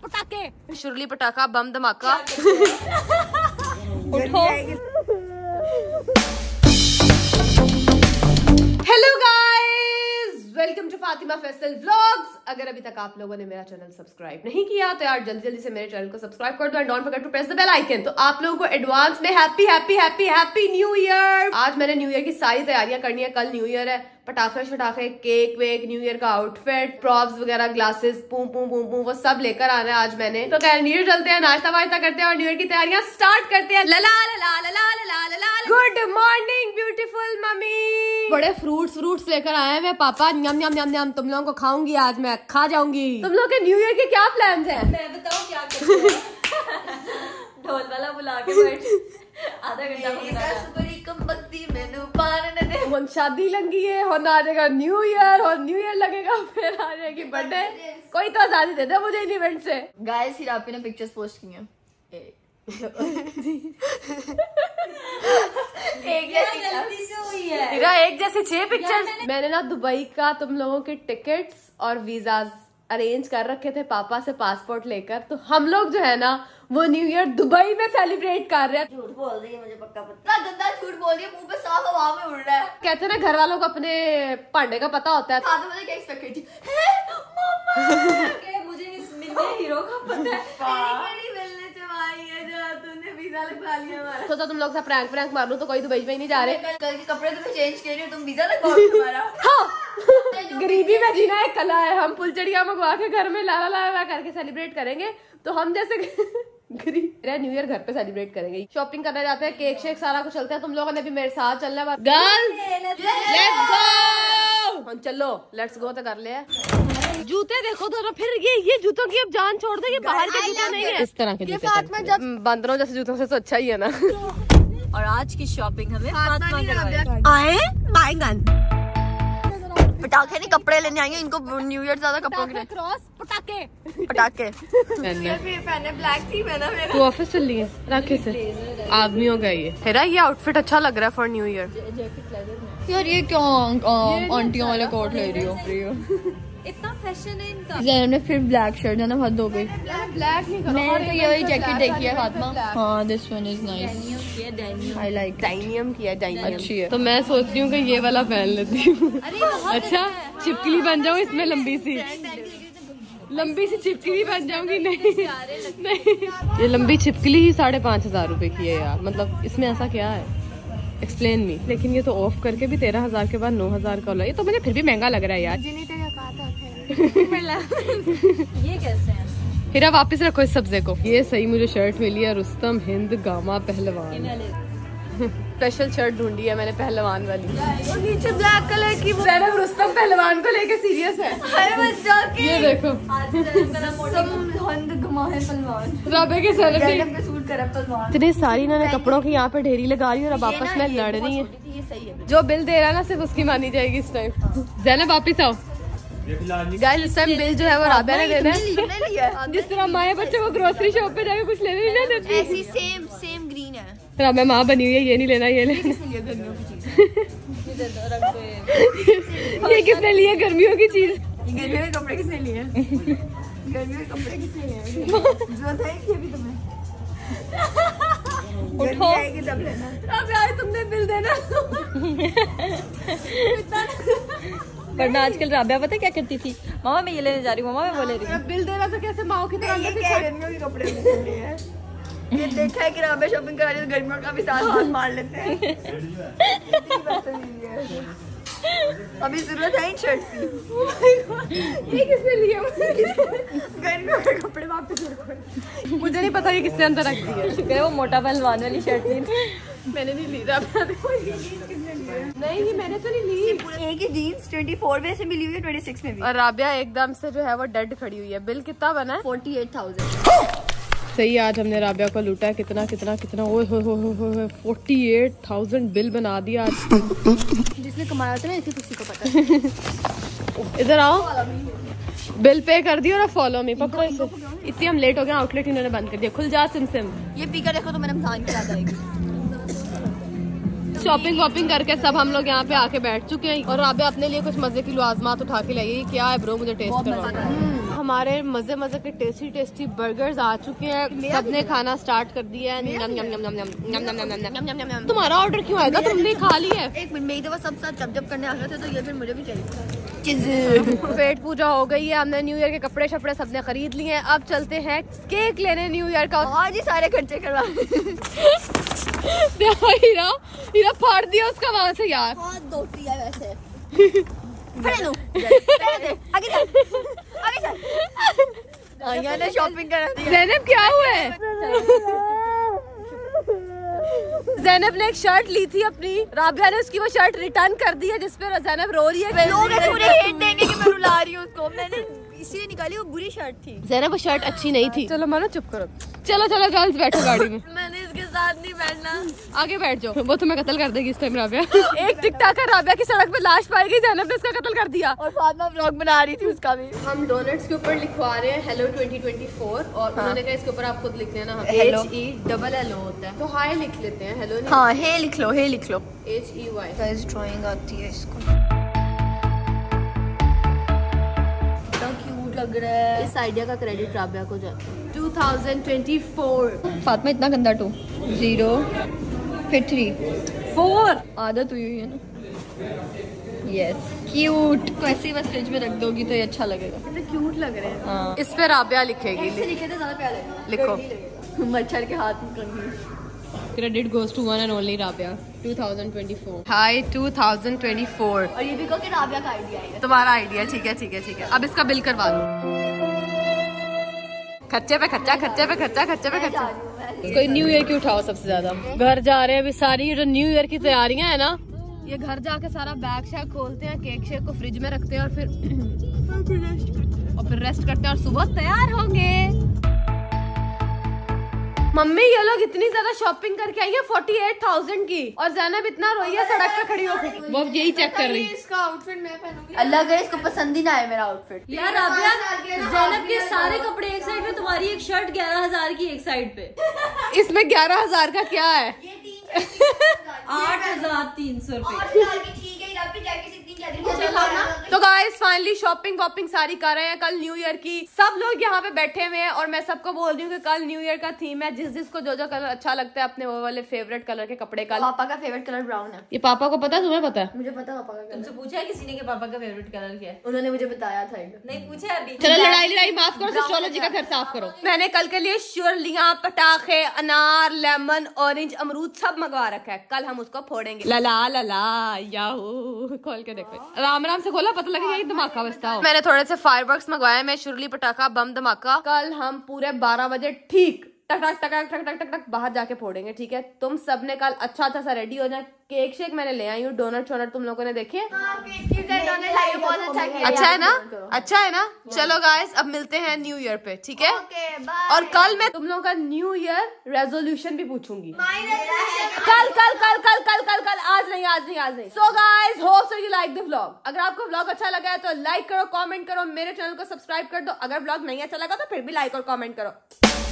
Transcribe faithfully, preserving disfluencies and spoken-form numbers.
पटाखे, शुरली पटाखा, बम धमाका। उठो। Hello guys, welcome to Fatima Faisal vlogs. अगर अभी तक आप लोगों ने मेरा चैनल सब्सक्राइब नहीं किया तो यार जल्दी जल्दी से मेरे चैनल को सब्सक्राइब कर दो and don't forget to press the bell icon. तो आप लोगों को एडवांस में happy happy happy happy new year. आज मैंने न्यू ईयर की सारी तैयारियां करनी है। कल न्यू ईयर है, पटाखे शटाखे, केक वेक, न्यू ईयर का आउटफिट, प्रॉप्स वगैरह, ग्लासेस, पू पू पू पू वो सब लेकर आना है आज मैंने। तो खैर न्यू ईयर चलते हैं, नाश्ता वाश्ता करते हैं और न्यू ईयर की तैयारियां स्टार्ट करते हैं। लला लला लला लला लला। Good morning beautiful mummy. बड़े फ्रूट्स फ्रूट्स लेकर आए हैं पापा। न्यम न्यम न्यम न्यम। तुम लोगों को खाऊंगी आज मैं, खा जाऊंगी। तुम लोग के न्यू ईयर के क्या प्लान है? मैं बताऊं क्या करते हैं? ढोल वाला बुला के बैठ आधा घंटा मैनू शादी लगी है, होना आ जाएगा न्यू ईयर और न्यू ईयर लगेगा, फिर आ जाएगी बर्थडे। कोई तो आजादी दे दे मुझे इन इवेंट से। गाइस फिर आपने पिक्चर्स पोस्ट की हैं एक जैसी से हुई है। एक जैसे छह पिक्चर्स। मैंने ना दुबई का तुम लोगों के टिकट्स और वीजाज अरेंज कर रखे थे पापा से पासपोर्ट लेकर। तो हम लोग जो है ना वो न्यू ईयर दुबई में सेलिब्रेट कर रहे हैं। झूठ बोल रही है, मुझे पक्का पता है। गंदा झूठ बोल रही है, मुंह पे साफ हवा में उड़ रहा है। कहते हैं ना घर वालों को अपने पांडे का पता होता है। साथ में मुझे क्या एक्सपेक्ट करी थी? मम्मा के मुझे इस मिलने हीरो का पता है। मिलने से आई है जो तूने वीजा लगवा लिया हमारा। तो, तो तुम लोग से प्रैंक प्रैंक मार लूं तो कोई दुबई में नहीं जा रहे। कल के कपड़े तुम्हें चेंज कर रही हो, तुम वीजा लगवाओ तुम्हारा। हाँ गरीबी में जीना एक कला है। हम फुलचड़िया मंगवा के घर में लाला लाला करके सेलिब्रेट करेंगे। तो हम जैसे गरीब न्यू ईयर घर पे सेलिब्रेट करेंगे। शॉपिंग करने जाते हैं, केक शेक सारा कुछ चलता है। तुम लोगों ने भी मेरे साथ चलना है। Girls let's go. हम चलो लेट्स गो तो कर ले। जूते देखो तो ना, फिर ये ये जूतों की अब जान छोड़ दो। ये बाहर के जूते नहीं है, इस तरह के जूते। बंदरों जैसे जूतों से तो अच्छा ही है ना। और आज की शॉपिंग हमें फातिमा करवाएगी। आए बाएगन पटाखे नहीं, कपड़े लेने आएंगे इनको। न्यू ईयर ज्यादा कपड़ों के लिए। क्रॉस पटाखे पटाखे पहने ब्लैक थी मैंने। तू ऑफिस चल रही है राखी से? आदमियों का ये हेरा, ये आउटफिट अच्छा लग रहा है फॉर न्यू ईयर। यार ये क्यों आंटियों वाला कोट ले रही हो? इतना फैशन है इनका। जैन ने फिर ब्लैक शर्ट है ना, हद हो गई। ब्लैक नहीं, मैंने तो ये वाली जैकेट देखी है फातिमा। हाँ this one is nice, I like. डायनियम की है, डायनियम अच्छी है। तो मैं सोच रही हूँ कि ये वाला पहन लेती हूँ। अच्छा चिपकली बन जाऊँ इसमें, लंबी सी लंबी सी चिपकली बन जाऊंगी। नहीं नहीं, ये लंबी चिपकली ही साढ़े पाँच हजार रूपए की है यार। मतलब इसमें ऐसा क्या है, एक्सप्लेन मी। लेकिन ये तो ऑफ करके भी तेरह हजार के बाद नौ हजार का, ये तो मुझे फिर भी महंगा लग रहा है यार। ये कैसे है? हीरा वापस रखो इस सब्जे को। ये सही मुझे शर्ट मिली है, रुस्तम हिंद गामा पहलवान। स्पेशल शर्ट ढूंढी है मैंने पहलवान वाली। और नीचे ब्लैक कलर की वो रुस्तम पहलवान को लेके सीरियस है। ये देखो राबे के पहलवान। इतनी सारी इन्होंने कपड़ों की यहाँ पे ढेरी लगा रही है और अब आपस में लड़ रही है। जो बिल दे रहा है ना सिर्फ उसकी मानी जाएगी इस टाइम। ज़ैनब वापिस आओ। गाइस इस टाइम बिल जो है वो राबिया ने देना है। जिस तरह माँ बच्चों को ग्रोसरी शॉप पे जाके कुछ लेने नहीं देती, ऐसी सेम सेम ग्रीन है। राबिया माँ बनी हुई है, ये नहीं लेना ये लेना। ये किसने लिए गर्मियों की चीज? गर्मियों के कपड़े किसने लिए? गर्मियों के कपड़े किसने लिए? जरूरत है कि अभी तुम्हें उठो तब लेना। राबिया तुमने बिल देना। वरना आजकल राबिया पता क्या करती थी? मामा मैं ये लेने जा रही हूँ, मामा मैं वो ले रही हूँ। बिल दे रहा तो कैसे माओ की तरह ये क्या गर्मियों के कपड़े ले हैं? ये देखा है कि राबिया शॉपिंग करा रही है तो गर्मियों का भी साथ हाथ मार लेते हैं। अभी जरूरत है इन शर्ट की। ये किसने लिया? गर्मियों के कपड़े वापस रखो। मुझे नहीं पता ये किसने अंदर रख दिया। शुक्र है वो मोटा पहलवान वाली शर्ट ली। मैंने नहीं ली। नहीं मैंने तो नहीं ली। एक ही जीन्स चौबीस में से मिली हुई है, छब्बीस में भी। और राबिया एकदम से जो है वो डेड खड़ी हुई है। बिल कितना बना है? Forty eight thousand. सही आज हमने राबिया को लूटा है। कितना कितना कितना ओए हो हो हो हो फोर्टी एट थाउजेंड बिल बना दिया आज। जिसने कमाया था ना इसी किसी को पता है। इधर आओ, बिल पे कर दिया और फॉलो मी। पकड़ो इसे। इतनी हम लेट हो गए, आउटलेट इन्होंने बंद कर दिया। खुल जा सिम सिम। ये पीकर देखो तो मैंने रमजान की याद आएगी। शॉपिंग वॉपिंग करके सब हम लोग यहाँ पे आके बैठ चुके हैं और राबिया अपने लिए कुछ मजे की लुआजमात उठा के लाई। क्या है ब्रो, मुझे टेस्ट करवा। हमारे मजे मजे के टेस्टी टेस्टी बर्गर्स आ चुके हैं। सबने खाना स्टार्ट कर दिया है। तुम्हारा ऑर्डर क्यों आएगा? तुमने खा लिया है। एक मिनट, मेरी तो सब साथ जब जब करने आ गए थे, तो ये फिर मुझे भी चाहिए। पेट पूजा हो गई है, हमने न्यू ईयर के कपड़े शपड़े सबने खरीद लिए हैं। अब चलते हैं केक लेने न्यू ईयर का। आज ही सारे खर्चे करवा। हीरा हीरा फाड़ दिया उसका वहां से यार। हाथ धोती है वैसे। खड़े लो, आगे चल, आगे चल। आया ने शॉपिंग करा दी। ज़ैनब क्या हुआ है? ज़ैनब ने एक शर्ट ली थी अपनी, राबिया ने उसकी वो शर्ट रिटर्न कर दी है, जिसपे ज़ैनब रो रही है। लोग ऐसे मुझे हेट देंगे कि मैं रुला रही हूँ उसको। मैंने इसलिए निकाली, वो बुरी शर्ट थी। ज़ैनब वो शर्ट अच्छी नहीं थी। चलो मानो चुप करो। चलो चलो गर्ल्स बैठो गाड़ी में। मैंने इसके साथ नहीं बैठना। आगे बैठ जाओ, वो तुम्हें कत्ल कर देगी इस टाइम राबिया। एक टिकटॉकर राबिया की सड़क पे लाश पाई गई, ज़ैनब ने इसका कत्ल कर दिया। और फातिमा व्लॉग बना रही थी उसका भी। हम डोनट्स के ऊपर लिखवा रहे हैं हेलो ट्वेंटी ट्वेंटी फोर, और हाँ। उन्होंने कहा इसके ऊपर आप खुद लिख लेना। Hello। H E double L O होता है, तो हाय लिख लेते हैं। हेलो नहीं, हाँ, हे लिख लो, हे लिख लो। H E Y. Guys drawing आती है इसको। लग रहा है। इस आइडिया का क्रेडिट राबिया को जाता है। Two thousand twenty four. Fatima इतना गंदा टू जीरो फिर थ्री फोर। आदत हुई हुई है ना। Yes cute. तो ऐसे ही बस फ्रिज में रख दोगी तो ये अच्छा लगेगा। कितने क्यूट लग रहे हैं। हाँ। इस पे राबिया लिखेगी। लिखे तो ज्यादा प्यारा लगेगा। लिखो। मच्छर के हाथ में कंघी। Credit goes to one and only Rabia. Two thousand twenty four. Hi two thousand twenty four. और ये भी कहो कि राबिया का आइडिया है। तुम्हारा आइडिया। ठीक है ठीक है ठीक है। अब इसका बिल करवा दो। खच्चे पे खच्चा, खच्चे पे खच्चा, खच्चे पे खच्चा। कोई न्यू ईयर की उठाओ सबसे ज्यादा। घर जा रहे हैं अभी। सारी जो न्यू ईयर की तैयारियां है ना, ये घर जाके सारा बैग शैग खोलते हैं, केक शेक को फ्रिज में रखते हैं, और फिर और फिर रेस्ट करते हैं, और सुबह तैयार होंगे। मम्मी ये लोग इतनी ज्यादा शॉपिंग करके आई है फोर्टी एट थाउजेंड की, और ज़ैनब इतना रोई है सड़क पे खड़ी होकर। वो यही चेक कर रही है। इसका आउटफिट मैं पहनूंगी। अल्लाह करे इसको पसंद ही ना आए मेरा आउटफिट। यार राबिया, ज़ैनब के सारे कपड़े एक साइड पे, तुम्हारी एक शर्ट ग्यारह हजार की एक साइड पे। इसमें ग्यारह हजार का क्या है? आठ हजार तीन सौ रूपए। तो गाइस फाइनली शॉपिंग वॉपिंग सारी कर रहे हैं। कल न्यू ईयर की सब लोग यहाँ पे बैठे हुए हैं, और मैं सबको बोल रही हूँ कि कल न्यू ईयर का थीम है। जिस जिसको जो जो कलर अच्छा लगता है अपने वो वाले फेवरेट कलर के कपड़े कल। पापा का फेवरेट कलर ब्राउन है। ये पापा को पता है? तुम्हें पता है? मुझे पता है पापा का कलर। तुमसे पूछा है किसी ने कि पापा का फेवरेट कलर क्या है? उन्होंने मुझे बताया था। नहीं पूछा है अभी। चलो लड़ाई लड़ाई माफ करो, एस्ट्रोलॉजी का घर साफ करो। मैंने कल के लिए श्योर लिया पटाखे, अनार, लेमन, ऑरेंज, अमरूद सब मंगवा रखा है। कल हम उसको फोड़ेंगे। लला लला याहू। खोल के देखो, राम राम से खोला, पता लगेगा धमाका बजता हो। मैंने थोड़े से फायरवर्क्स मंगवाए। मैं शुरली पटाखा बम धमाका कल हम पूरे बारह बजे ठीक टक टक टक टक टक टक टक बाहर जाके फोड़ेंगे। ठीक है, तुम सब ने कल अच्छा अच्छा सा रेडी हो जाए। केक शेक मैंने ले आई हूँ। डोनट शोनट तुम लोगों ने देखे? अच्छा है ना? अच्छा है ना? चलो गाइस अब मिलते हैं न्यू ईयर पे। ठीक है, और कल मैं तुम लोगों का न्यू ईयर रेजोल्यूशन भी पूछूंगी। कल कल कल कल कल कल कल आज नहीं आज नहीं आज नहीं। So guys hope so you like the vlog. अगर आपको व्लॉग अच्छा लगा है तो लाइक करो, कमेंट करो, मेरे चैनल को सब्सक्राइब कर दो। अगर व्लॉग नहीं अच्छा लगा तो फिर भी लाइक और कमेंट करो।